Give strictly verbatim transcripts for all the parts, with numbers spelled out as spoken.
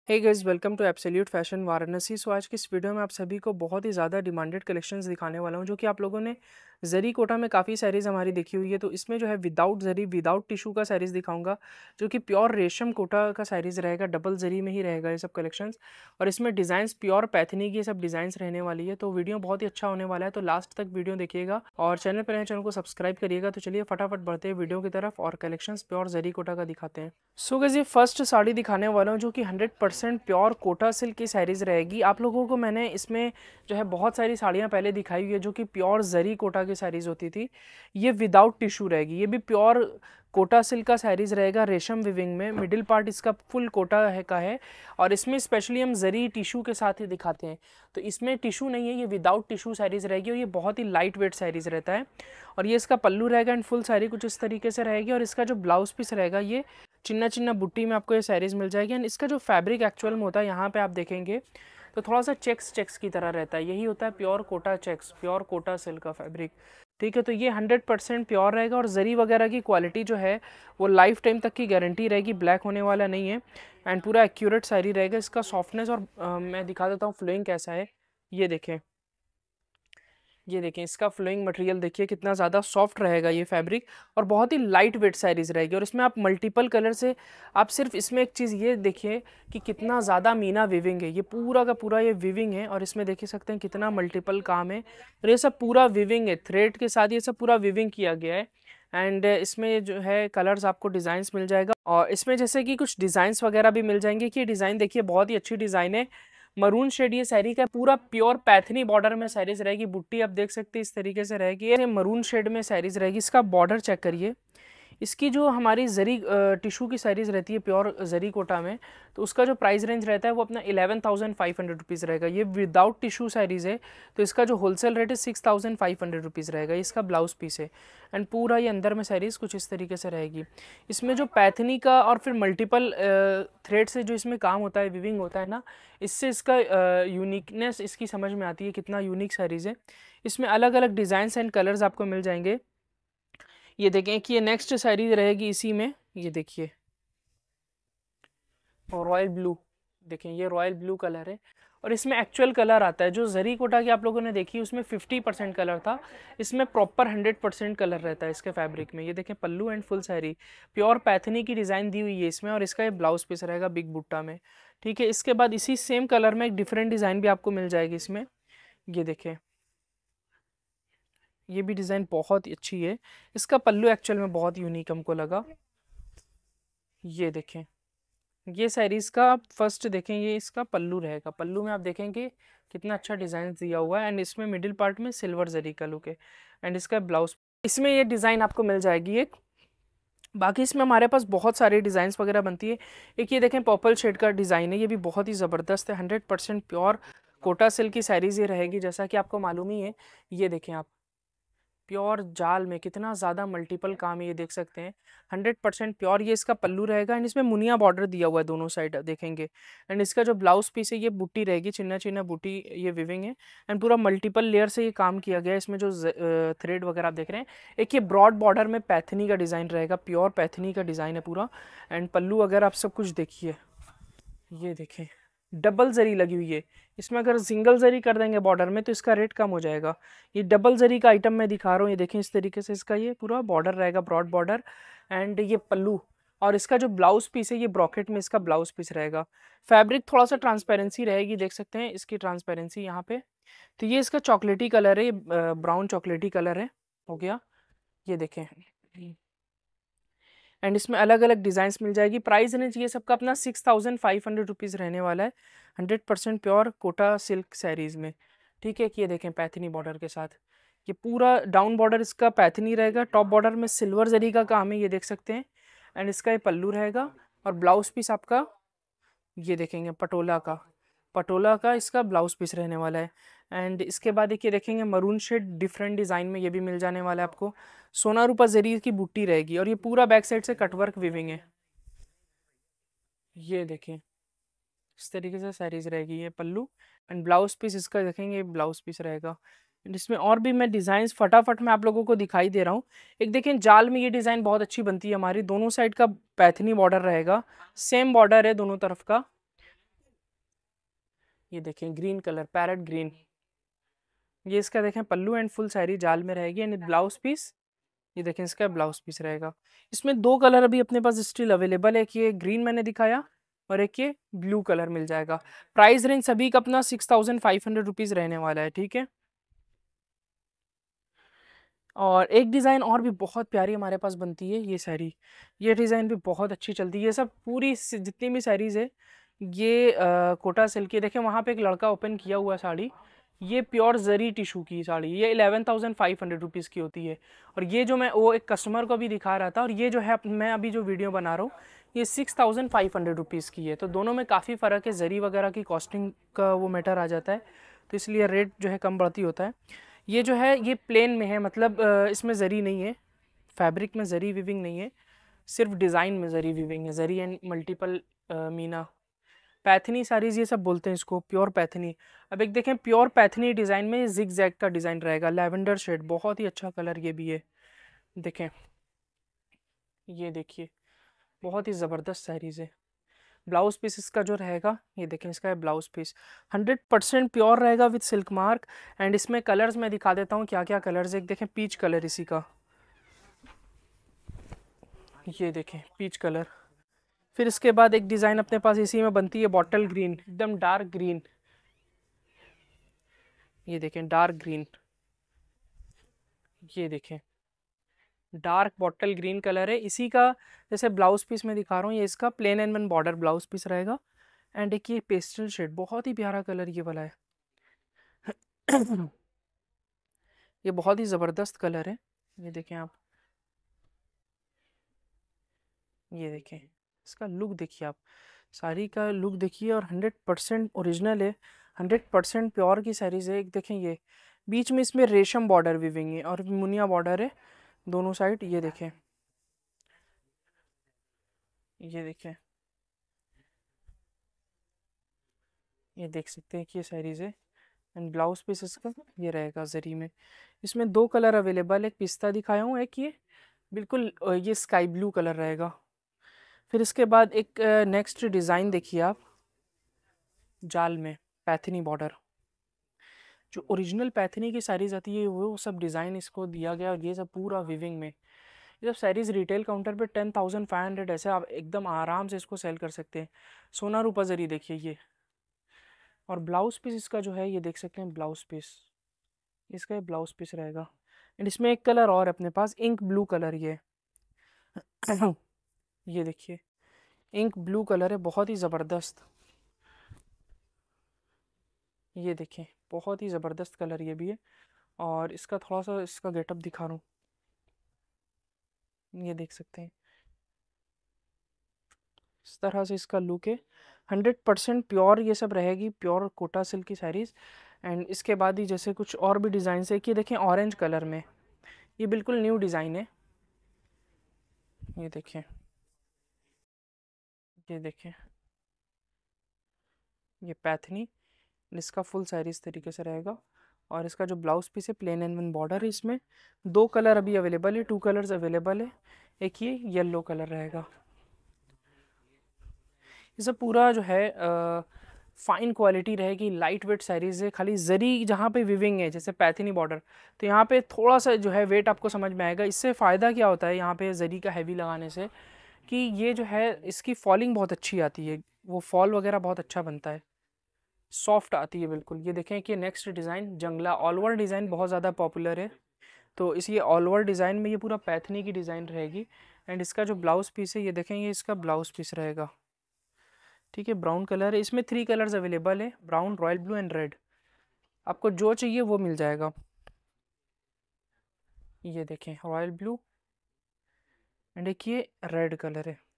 Hey guys, welcome to absolute fashion Varanasi. So आज की इस वीडियो में आप सभी को बहुत ही ज़्यादा डिमांडेड कलेक्शंस दिखाने वाला हूं, जो कि आप लोगों ने जरी कोटा में काफ़ी सारीज़ हमारी देखी हुई है। तो इसमें जो है विदाउट जरी विदाउट टिशू का सारीज़ दिखाऊंगा, जो कि प्योर रेशम कोटा का सारीज़ रहेगा। डबल जरी में ही रहेगा ये सब कलेक्शंस, और इसमें डिज़ाइंस प्योर पैथनी की ये सब डिज़ाइंस रहने वाली है। तो वीडियो बहुत ही अच्छा होने वाला है, तो लास्ट तक वीडियो देखिएगा और चैनल पर नए चैनल को सब्सक्राइब करिएगा। तो चलिए फटाफट बढ़ते हैं वीडियो की तरफ और कलेक्शंस प्योर जरी कोटा का दिखाते हैं। सो गाइस, ये फर्स्ट साड़ी दिखाने वाला हूँ, जो कि hundred percent pure Kota silk की साड़ीज़ रहेगी। आप लोगों को मैंने इसमें जो है बहुत सारी साड़ियाँ पहले दिखाई हुई है, जो कि प्योर जरी कोटा की साड़ीज़ होती थी। ये विदाउट टिश्यू रहेगी, ये भी प्योर कोटा सिल्क का साड़ीज़ रहेगा रेशम विविंग में। मिडिल पार्ट इसका फुल कोटा है का है, और इसमें स्पेशली हम जरी टिश्यू के साथ ही दिखाते हैं। तो इसमें टिश्यू नहीं है, ये विदाउट टिश्यू साड़ीज़ रहेगी, और ये बहुत ही लाइट वेट साड़ीज़ रहता है। और ये इसका पल्लू रहेगा एंड फुल साड़ी कुछ इस तरीके से रहेगी। और इसका जो ब्लाउज पीस रहेगा, ये चिन्ना चिन्ना बुट्टी में आपको ये साड़ीज़ मिल जाएगी। एंड इसका जो फैब्रिक एक्चुअल में होता है, यहाँ पे आप देखेंगे तो थोड़ा सा चेक्स चेक्स की तरह रहता है। यही होता है pure Kota checks, pure Kota silk का फैब्रिक। ठीक है, तो ये हंड्रेड परसेंट प्योर रहेगा। और जरी वगैरह की क्वालिटी जो है वो लाइफ टाइम तक की गारंटी रहेगी, ब्लैक होने वाला नहीं है। एंड पूरा एक्यूरेट साड़ी रहेगा। इसका सॉफ्टनेस और आ, मैं दिखा देता हूँ फ्लोइंग कैसा है। ये देखें, ये देखें इसका फ्लोइंग मटेरियल देखिए कितना ज़्यादा सॉफ्ट रहेगा ये फैब्रिक, और बहुत ही लाइट वेट साड़ीज़ रहेगी। और इसमें आप मल्टीपल कलर से, आप सिर्फ इसमें एक चीज़ ये देखिए कि कितना ज़्यादा मीना विविंग है। ये पूरा का पूरा ये विविंग है, और इसमें देख सकते हैं कितना मल्टीपल काम है। और ये सब पूरा विविंग है, थ्रेड के साथ ये सब पूरा विविंग किया गया है। एंड इसमें जो है कलर्स आपको डिज़ाइंस मिल जाएगा, और इसमें जैसे कि कुछ डिज़ाइंस वगैरह भी मिल जाएंगे। कि ये डिज़ाइन देखिए बहुत ही अच्छी डिज़ाइन है। मरून शेड ये साड़ी का पूरा प्योर पैथनी बॉर्डर में साड़ीज रहेगी। बुट्टी आप देख सकते हैं इस तरीके से रहेगी। ये मरून शेड में साड़ीज रहेगी। इसका बॉर्डर चेक करिए। इसकी जो हमारी जरी टिशू की साड़ीज़ रहती है प्योर जरी कोटा में, तो उसका जो प्राइस रेंज रहता है वो अपना eleven thousand five hundred rupees रहेगा। ये विदाउट टिशू साड़ीज़ है, तो इसका जो होलसेल रेट है six thousand five hundred rupees रहेगा। इसका ब्लाउज पीस है। एंड पूरा ये अंदर में साड़ीज़ कुछ इस तरीके से रहेगी। इसमें जो पैथनी का और फिर मल्टीपल थ्रेड से जो इसमें काम होता है, विविंग होता है ना, इससे इसका यूनिकनेस इसकी समझ में आती है, कितना यूनिक साड़ीज़ है। इसमें अलग अलग डिज़ाइंस एंड कलर्स आपको मिल जाएंगे। ये देखें कि ये नेक्स्ट साड़ी रहेगी इसी में। ये देखिए, और रॉयल ब्लू, देखें ये रॉयल ब्लू कलर है। और इसमें एक्चुअल कलर आता है। जो जरी कोटा की आप लोगों ने देखी उसमें फिफ्टी परसेंट कलर था, इसमें प्रॉपर हंड्रेड परसेंट कलर रहता है इसके फैब्रिक में। ये देखें pallu and full sari pure Paithani की डिज़ाइन दी हुई है इसमें, और इसका ये ब्लाउज पीस रहेगा बिग बुट्टा में। ठीक है, इसके बाद इसी सेम कलर में एक डिफरेंट डिज़ाइन भी आपको मिल जाएगी इसमें। ये देखें, ये भी डिज़ाइन बहुत ही अच्छी है। इसका पल्लू एक्चुअल में बहुत यूनिक हमको लगा। ये देखें, ये साड़ीज़ का आप फर्स्ट देखें, ये इसका पल्लू रहेगा। पल्लू में आप देखेंगे कितना अच्छा डिज़ाइन दिया हुआ है। एंड इसमें मिडिल पार्ट में सिल्वर जरी का लुक है। एंड इसका ब्लाउज, इसमें ये डिज़ाइन आपको मिल जाएगी एक। बाकी इसमें हमारे पास बहुत सारे डिज़ाइंस वगैरह बनती है। एक ये देखें पर्पल शेड का डिज़ाइन है, ये भी बहुत ही ज़बरदस्त है। Hundred percent pure Kota silk की साड़ीज़ ये रहेगी, जैसा कि आपको मालूम ही है। ये देखें आप, प्योर जाल में कितना ज़्यादा मल्टीपल काम है, ये देख सकते हैं। हंड्रेड परसेंट प्योर ये इसका पल्लू रहेगा। एंड इसमें मुनिया बॉर्डर दिया हुआ है दोनों साइड देखेंगे। एंड इसका जो ब्लाउज पीस है ये बूटी रहेगी, चिन्ना चिन्ना बूटी ये विविंग है। एंड पूरा मल्टीपल लेयर से ये काम किया गया है। इसमें जो थ्रेड वगैरह आप देख रहे हैं, एक ये ब्रॉड बॉर्डर में पैथनी का डिज़ाइन रहेगा, प्योर पैथनी का डिज़ाइन है पूरा। एंड पल्लू वगैरह आप सब कुछ देखिए। ये देखें, डबल जरी लगी हुई है इसमें। अगर सिंगल जरी कर देंगे बॉर्डर में तो इसका रेट कम हो जाएगा। ये डबल जरी का आइटम मैं दिखा रहा हूँ। ये देखें इस तरीके से इसका ये पूरा बॉर्डर रहेगा, ब्रॉड बॉर्डर। एंड ये पल्लू, और इसका जो ब्लाउज पीस है ये ब्रॉकेट में इसका ब्लाउज पीस रहेगा। फैब्रिक थोड़ा सा ट्रांसपेरेंसी रहेगी, देख सकते हैं इसकी ट्रांसपेरेंसी यहाँ पे। तो ये इसका चॉकलेटी कलर है, ब्राउन चॉकलेटी कलर है, हो गया। ये देखें, एंड इसमें अलग अलग डिज़ाइंस मिल जाएगी। प्राइस रेंज ये सबका अपना six thousand five hundred rupees रहने वाला है, hundred percent pure Kota silk saris में। ठीक है, कि ये देखें पैथनी बॉर्डर के साथ, ये पूरा डाउन बॉर्डर इसका पैथनी रहेगा, टॉप बॉर्डर में सिल्वर जरी का काम है, ये देख सकते हैं। एंड इसका ये पल्लू रहेगा, और ब्लाउज पीस आपका ये देखेंगे पटोला का, पटोला का इसका ब्लाउज पीस रहने वाला है। एंड इसके बाद एक ये देखेंगे मरून शेड डिफरेंट डिज़ाइन में, ये भी मिल जाने वाला है आपको। सोना रूपा जरी की बूटी रहेगी, और ये पूरा बैक साइड से कटवर्क विविंग है। ये देखें इस तरीके से साड़ीज रहेगी। ये पल्लू एंड ब्लाउज पीस इसका देखेंगे, ब्लाउज पीस रहेगा। इसमें और भी मैं डिज़ाइन फटाफट मैं आप लोगों को दिखाई दे रहा हूँ। एक देखें जाल में ये डिज़ाइन बहुत अच्छी बनती है हमारी, दोनों साइड का पैथनी बॉर्डर रहेगा, सेम बॉर्डर है दोनों तरफ का। ये देखें ग्रीन कलर, पैरेट ग्रीन। ये इसका देखें पल्लू एंड फुल साड़ी जाल में रहेगी एंड ब्लाउज पीस, ये देखें इसका ब्लाउज पीस रहेगा। इसमें दो कलर अभी अपने पास स्टिल अवेलेबल है, एक ये ग्रीन मैंने दिखाया और एक ये ब्लू कलर मिल जाएगा। प्राइस रेंज सभी का अपना six thousand five hundred rupees रहने वाला है, ठीक है। और एक डिज़ाइन और भी बहुत प्यारी हमारे पास बनती है, ये साड़ी, ये डिज़ाइन भी बहुत अच्छी चलती है। ये सब पूरी स- जितनी भी साड़ीज़ है ये अ, कोटा सिल्क की। देखें वहाँ पे एक लड़का ओपन किया हुआ साड़ी, ये प्योर जरी टिशू की साड़ी, ये eleven thousand five hundred rupees की होती है। और ये जो मैं वो एक कस्टमर को भी दिखा रहा था, और ये जो है अप- मैं अभी जो वीडियो बना रहा हूँ ये six thousand five hundred rupees की है। तो दोनों में काफ़ी फ़र्क है, जरी वगैरह की कॉस्टिंग का वो मैटर आ जाता है, तो इसलिए रेट जो है कम बढ़ती होता है। ये जो है ये प्लेन में है, मतलब अ, इसमें ज़री नहीं है, फैब्रिक में ज़री वीविंग नहीं है, सिर्फ डिज़ाइन में ज़री वीविंग है, ज़री एंड मल्टीपल मीना। पैथनी साड़ीज़ ये सब बोलते हैं इसको, प्योर पैथनी। अब एक देखें प्योर पैथनी डिज़ाइन में जिग जैग का डिज़ाइन रहेगा, लैवेंडर शेड, बहुत ही अच्छा कलर ये भी है। देखें ये देखिए बहुत ही ज़बरदस्त साड़ीज़ है। ब्लाउज पीस इसका जो रहेगा ये देखें, इसका है blouse piece, hundred percent pure रहेगा विद सिल्क मार्क। एंड इसमें कलर्स मैं दिखा देता हूँ क्या क्या कलर्स है। एक देखें पीच कलर इसी का, ये देखें पीच कलर। फिर इसके बाद एक डिज़ाइन अपने पास इसी में बनती है, बॉटल ग्रीन, एकदम डार्क ग्रीन, ये देखें डार्क ग्रीन, ये देखें डार्क बॉटल ग्रीन कलर है इसी का। जैसे ब्लाउज पीस में दिखा रहा हूँ, ये इसका plain and one border blouse piece रहेगा। एंड एक ये पेस्टल शेड, बहुत ही प्यारा कलर ये वाला है। ये बहुत ही ज़बरदस्त कलर है, ये देखें आप, ये देखें इसका लुक देखिए आप, साड़ी का लुक देखिए। और हंड्रेड परसेंट ओरिजिनल है, हंड्रेड परसेंट प्योर की साड़ीज़ है। एक देखें ये बीच में इसमें रेशम बॉर्डर वीविंग है और मुनिया बॉर्डर है दोनों साइड, ये देखें, ये देखें, ये देख सकते हैं कि ये साड़ीज़ है। एंड ब्लाउज पीस इसका ये रहेगा जरी में। इसमें दो कलर अवेलेबल है, एक पिस्ता दिखाया हूँ, एक ये बिल्कुल अ, ये स्काई ब्लू कलर रहेगा। फिर इसके बाद एक नेक्स्ट डिज़ाइन देखिए आप, जाल में पैथनी बॉर्डर, जो ओरिजिनल पैथनी की साड़ीज आती है वो सब डिज़ाइन इसको दिया गया, और ये सब पूरा विविंग में। ये सब साड़ीज़ रिटेल काउंटर पे टेन थाउजेंड फाइव हंड्रेड ऐसे आप एकदम आराम से इसको सेल कर सकते हैं। सोना रूपा जरी देखिए ये। और ब्लाउज पीस इसका जो है ये देख सकते हैं, ब्लाउज पीस इसका ये ब्लाउज पीस रहेगा। एंड इसमें एक कलर और है अपने पास, इंक ब्लू कलर, ये ये देखिए इंक ब्लू कलर है, बहुत ही ज़बरदस्त, ये देखें बहुत ही ज़बरदस्त कलर ये भी है। और इसका थोड़ा सा इसका गेटअप दिखा रहा हूँ, ये देख सकते हैं इस तरह से इसका लुक है। हंड्रेड परसेंट प्योर ये सब रहेगी, प्योर कोटा सिल्क की साड़ीज़। एंड इसके बाद ही जैसे कुछ और भी डिज़ाइन है कि देखें ऑरेंज कलर में, ये बिल्कुल न्यू डिज़ाइन है, ये देखें, ये देखें ये पैथनी, इसका फुल साड़ी इस तरीके से रहेगा। और इसका जो ब्लाउज पीस है प्लेन एंड वन बॉर्डर है, इसमें दो कलर अभी अवेलेबल है, टू कलर्स अवेलेबल है, एक ये येलो कलर रहेगा। ये सब पूरा जो है फाइन क्वालिटी रहेगी, लाइट वेट साड़ीज़ है। खाली जरी जहाँ पे विविंग है जैसे पैथिनी बॉर्डर, तो यहाँ पे थोड़ा सा जो है वेट आपको समझ में आएगा। इससे फ़ायदा क्या होता है यहाँ पे जरी का हैवी लगाने से, कि ये जो है इसकी फॉलिंग बहुत अच्छी आती है, वो फॉल वगैरह बहुत अच्छा बनता है, सॉफ्ट आती है बिल्कुल। ये देखें कि नेक्स्ट डिज़ाइन जंगला ऑल ओवर डिज़ाइन बहुत ज़्यादा पॉपुलर है, तो इस ये ऑल ओवर डिज़ाइन में ये पूरा पैथनी की डिज़ाइन रहेगी। एंड इसका जो ब्लाउज पीस है ये देखें, ये इसका ब्लाउज पीस रहेगा, ठीक है। ब्राउन कलर है, इसमें थ्री कलर्स अवेलेबल है, brown, royal blue and red, आपको जो चाहिए वो मिल जाएगा। ये देखें रॉयल ब्लू एंड एक ये रेड कलर है,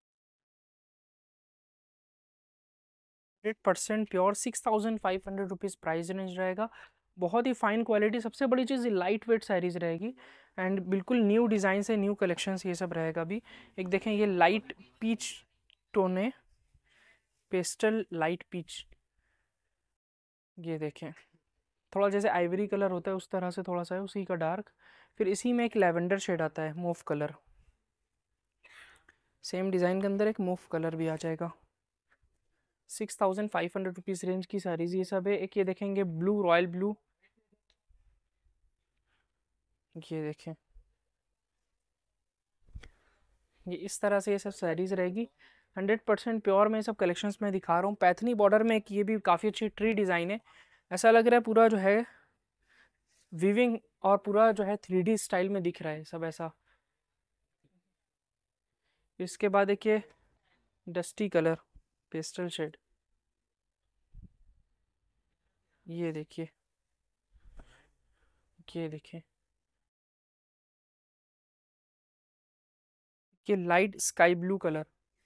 hundred percent pure, six thousand five hundred rupees price range रहेगा। बहुत ही फाइन क्वालिटी, सबसे बड़ी चीज़ लाइट वेट साड़ीज़ रहेगी। एंड बिल्कुल न्यू डिज़ाइन से न्यू कलेक्शंस ये सब रहेगा भी। एक देखें ये लाइट पीच टोन है, पेस्टल लाइट पीच, ये देखें थोड़ा जैसे आइवरी कलर होता है उस तरह से थोड़ा सा है, उसी का डार्क। फिर इसी में एक लैवेंडर शेड आता है, मूव कलर, सेम डिज़ाइन के अंदर एक मूव कलर भी आ जाएगा। Six thousand five hundred rupees range की साड़ीज़ ये सब है। एक ये देखेंगे ब्लू, रॉयल ब्लू, ये देखें, ये इस तरह से ये सब साड़ीज़ रहेगी। हंड्रेड परसेंट प्योर में ये सब कलेक्शंस मैं दिखा रहा हूँ। पैथनी बॉर्डर में एक ये भी काफ़ी अच्छी ट्री डिज़ाइन है, ऐसा लग रहा है पूरा जो है वीविंग और पूरा जो है थ्री डी स्टाइल में दिख रहा है सब ऐसा। इसके बाद एक ये डस्टी कलर, पेस्टल शेड, ये देखिए, ये देखिए, ये लाइट स्काई ब्लू कलर,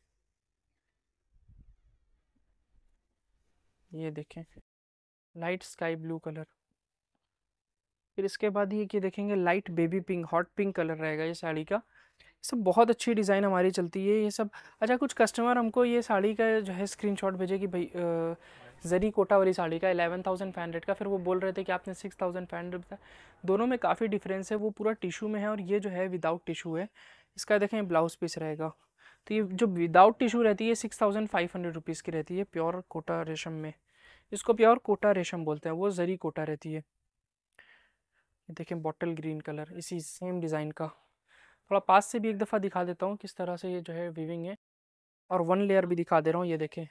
ये देखें, लाइट स्काई ब्लू कलर। फिर इसके बाद ये कि देखेंगे light baby pink, hot pink colour रहेगा ये साड़ी का। सब बहुत अच्छी डिज़ाइन हमारी चलती है ये सब। अच्छा, कुछ कस्टमर हमको ये साड़ी का जो है स्क्रीनशॉट भेजे कि भाई अ, जरी कोटा वाली साड़ी का इलेवन थाउजेंड फाइव हंड्रेड का, फिर वो बोल रहे थे कि आपने सिक्स थाउजेंड फाइव हंड्रेड बताया। दोनों में काफ़ी डिफरेंस है, वो पूरा टिशू में है और ये जो है विदाउट टिशू है। इसका देखें ब्लाउज पीस रहेगा, तो ये जो विदाउट टिशू रहती है six thousand five hundred rupees की रहती है प्योर कोटा रेशम में। इसको प्योर कोटा रेशम बोलते हैं, वो जरी कोटा रहती है। ये देखें बॉटल ग्रीन कलर, इसी सेम डिज़ाइन का। थोड़ा पास से भी एक दफ़ा दिखा देता हूँ किस तरह से ये जो है वीविंग है, और वन लेयर भी दिखा दे रहा हूँ। ये देखें,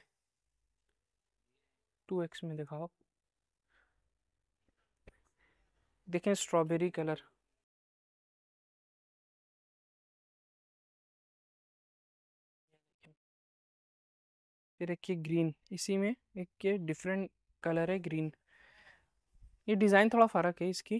टू एक्स में दिखाओ, देखें स्ट्रॉबेरी कलर, फिर एक ये ग्रीन, इसी में एक ये डिफरेंट कलर है ग्रीन। ये डिज़ाइन थोड़ा फ़र्क है इसकी।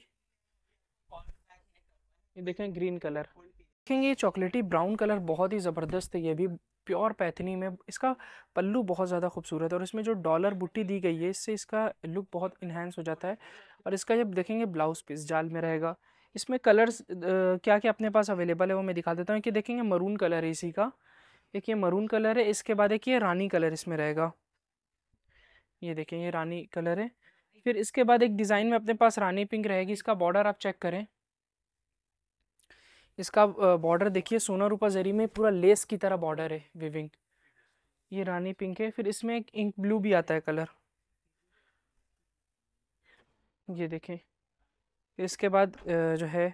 ये देखें ग्रीन कलर, देखेंगे ये चॉकलेटी ब्राउन कलर बहुत ही ज़बरदस्त है, ये भी प्योर पैथनी में। इसका पल्लू बहुत ज़्यादा खूबसूरत है और इसमें जो डॉलर बुट्टी दी गई है इससे इसका लुक बहुत इन्हेंस हो जाता है। और इसका जब देखेंगे ब्लाउज पीस जाल में रहेगा। इसमें कलर्स क्या क्या अपने पास अवेलेबल है वो मैं दिखा देता हूँ। कि देखेंगे मरून कलर है इसी का, एक ये मरून कलर है, इसके बाद एक ये रानी कलर इसमें रहेगा। ये देखें ये रानी कलर है। फिर इसके बाद एक डिज़ाइन में अपने पास रानी पिंक रहेगी। इसका बॉर्डर आप चेक करें, इसका बॉर्डर देखिए सोना रूपा जरी में पूरा लेस की तरह बॉर्डर है विविंग। ये रानी पिंक है। फिर इसमें एक इंक ब्लू भी आता है कलर, ये देखें। फिर इसके बाद जो है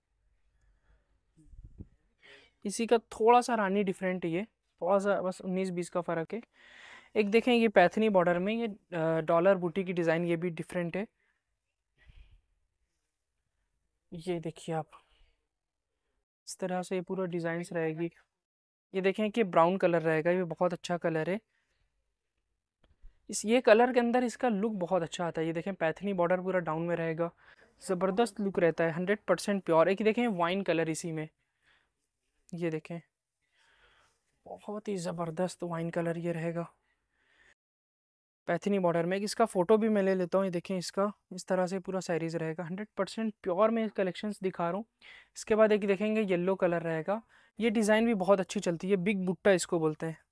इसी का थोड़ा सा रानी डिफरेंट है, ये थोड़ा सा बस उन्नीस बीस का फ़र्क है। एक देखें ये पैथनी बॉर्डर में ये डॉलर बूटी की डिज़ाइन, ये भी डिफरेंट है। ये देखिए आप, इस तरह से ये पूरा डिज़ाइंस रहेगी। ये देखें कि ब्राउन कलर रहेगा, ये बहुत अच्छा कलर है। इस ये कलर के अंदर इसका लुक बहुत अच्छा आता है। ये देखें पैथनी बॉर्डर पूरा डाउन में रहेगा, ज़बरदस्त लुक रहता है, हंड्रेड परसेंट प्योर। एक देखें वाइन कलर इसी में, ये देखें बहुत ही ज़बरदस्त वाइन कलर ये रहेगा पैथनी बॉर्डर में। इसका फ़ोटो भी मैं ले लेता हूँ। ये देखें इसका इस तरह से पूरा साइरीज़ रहेगा, हंड्रेड परसेंट प्योर में कलेक्शंस दिखा रहा हूँ। इसके बाद एक देखेंगे येलो कलर रहेगा, ये डिज़ाइन भी बहुत अच्छी चलती है, बिग बुट्टा इसको बोलते हैं।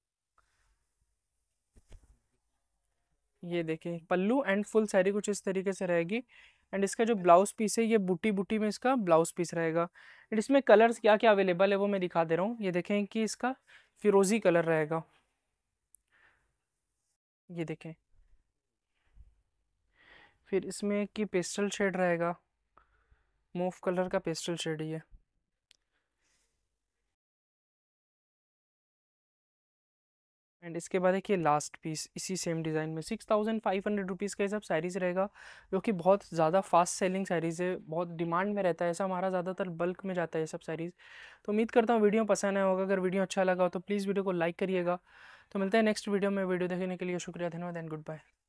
ये देखें पल्लू एंड फुल साड़ी कुछ इस तरीके से रहेगी। एंड इसका जो ब्लाउज पीस है ये बूटी बूटी में इसका ब्लाउज पीस रहेगा। एंड इसमें कलर्स क्या क्या अवेलेबल है वो मैं दिखा दे रहा हूँ। ये देखें कि इसका फिरोज़ी कलर रहेगा, ये देखें। फिर इसमें कि पेस्टल शेड रहेगा, मूव कलर का पेस्टल शेड ही है। एंड इसके बाद एक ये लास्ट पीस इसी सेम डिज़ाइन में six thousand five hundred rupees का ये सब साड़ीज़ रहेगा, जो कि बहुत ज़्यादा फास्ट सेलिंग साड़ीज़ है, बहुत डिमांड में रहता है ऐसा, हमारा ज़्यादातर बल्क में जाता है ये सब साड़ीज़। तो उम्मीद करता हूँ वीडियो पसंद आया होगा। अगर वीडियो अच्छा लगा हो तो प्लीज़ वीडियो को लाइक करिएगा। तो मिलते हैं नेक्स्ट वीडियो में। वीडियो देखने के लिए शुक्रिया, धन्यवाद एंड गुड बाय।